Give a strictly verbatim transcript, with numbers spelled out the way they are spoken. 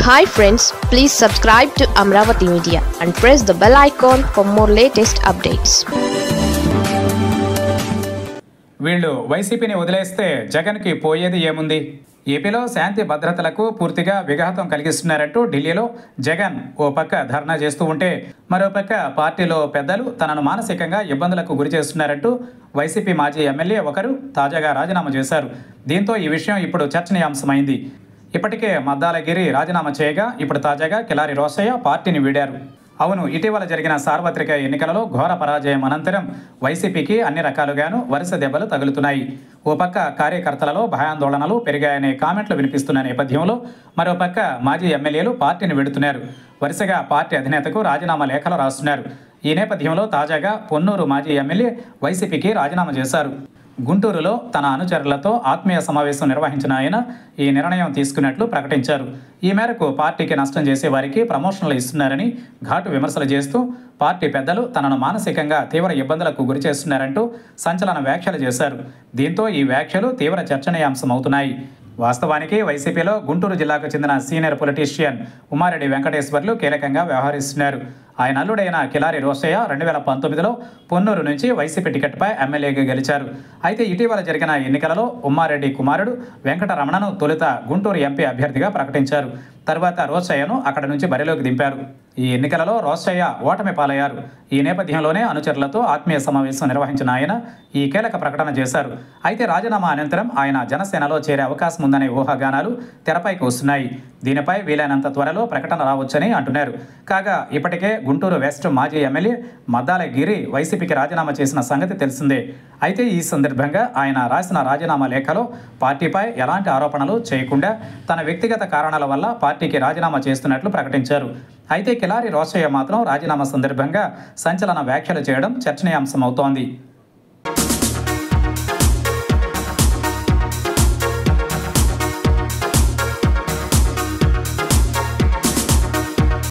Hi friends, please subscribe to Amravati Media and press the bell icon for more latest updates. వీళ్ళు వైసీపీని వదిలేస్తే జగన్కి పోయేది ఏముంది? ఏపీలో శాంతి భద్రతలకు పూర్తిగా విఘాతం కలిగిస్తున్నారంటూ ఢిల్లీలో జగన్ ఓ పక్క ధర్నా చేస్తూ ఉంటే మరోపక్క పార్టీలో పెద్దలు తనను మానసికంగా ఇబ్బందులకు గురి చేస్తున్నారంటూ వైసీపీ మాజీ ఎమ్మెల్యే ఒకరు తాజాగా రాజీనామా చేశారు. దీంతో ఈ విషయం ఇప్పుడు చర్చనీయాంశమైంది. ఇప్పటికే మద్దాలగిరి రాజీనామా చేయగా ఇప్పుడు తాజాగా కిలారి రోసయ్య పార్టీని వీడారు. అవును, ఇటీవల జరిగిన సార్వత్రిక ఎన్నికలలో ఘోర పరాజయం అనంతరం వైసీపీకి అన్ని రకాలుగాను వరుస దెబ్బలు తగులుతున్నాయి. ఓ పక్క కార్యకర్తలలో భయాందోళనలు పెరిగాయనే కామెంట్లు వినిపిస్తున్న నేపథ్యంలో మరోపక్క మాజీ ఎమ్మెల్యేలు పార్టీని వీడుతున్నారు. వరుసగా పార్టీ అధినేతకు రాజీనామా లేఖలు రాస్తున్నారు. ఈ నేపథ్యంలో తాజాగా పొన్నూరు మాజీ ఎమ్మెల్యే వైసీపీకి రాజీనామా చేశారు. గుంటూరులో తన అనుచరులతో ఆత్మీయ సమావేశం నిర్వహించిన ఆయన ఈ నిర్ణయం తీసుకున్నట్లు ప్రకటించారు. ఈ మేరకు పార్టీకి నష్టం చేసే వారికి ప్రమోషన్లు ఇస్తున్నారని ఘాటు విమర్శలు చేస్తూ పార్టీ పెద్దలు తనను మానసికంగా తీవ్ర ఇబ్బందులకు గురి చేస్తున్నారంటూ సంచలన వ్యాఖ్యలు చేశారు. దీంతో ఈ వ్యాఖ్యలు తీవ్ర చర్చనీయాంశమవుతున్నాయి. వాస్తవానికి వైసీపీలో గుంటూరు జిల్లాకు చెందిన సీనియర్ పొలిటీషియన్ ఉమారెడ్డి వెంకటేశ్వర్లు కీలకంగా వ్యవహరిస్తున్నారు. ఆయన అల్లుడైన కిలారి రోసయ్య రెండు వేల పంతొమ్మిదిలో పొన్నూరు నుంచి వైసీపీ టికెట్పై ఎమ్మెల్యేగా గెలిచారు. అయితే ఇటీవల జరిగిన ఎన్నికలలో ఉమ్మారెడ్డి కుమారుడు వెంకటరమణను తొలుత గుంటూరు ఎంపీ అభ్యర్థిగా ప్రకటించారు. తర్వాత రోసయ్యను అక్కడి నుంచి బరిలోకి దింపారు. ఈ ఎన్నికలలో రోసయ్య ఓటమి పాలయ్యారు. ఈ నేపథ్యంలోనే అనుచరులతో ఆత్మీయ సమావేశం నిర్వహించిన ఆయన ఈ కీలక ప్రకటన చేశారు. అయితే రాజీనామా అనంతరం ఆయన జనసేనలో చేరే అవకాశం ఉందనే ఊహాగానాలు తెరపైకి వస్తున్నాయి. దీనిపై వీలైనంత త్వరలో ప్రకటన రావచ్చని అంటున్నారు. కాగా ఇప్పటికే గుంటూరు వెస్ట్ మాజీ ఎమ్మెల్యే మద్దాలగిరి వైసీపీకి రాజీనామా చేసిన సంగతి తెలిసిందే. అయితే ఈ సందర్భంగా ఆయన రాసిన రాజీనామా లేఖలో పార్టీపై ఎలాంటి ఆరోపణలు చేయకుండా తన వ్యక్తిగత కారణాల వల్ల పార్టీకి రాజీనామా చేస్తున్నట్లు ప్రకటించారు. అయితే కిలారి రోసయ్య మాత్రం రాజీనామా సందర్భంగా సంచలన వ్యాఖ్యలు చేయడం చర్చనీయాంశమవుతోంది.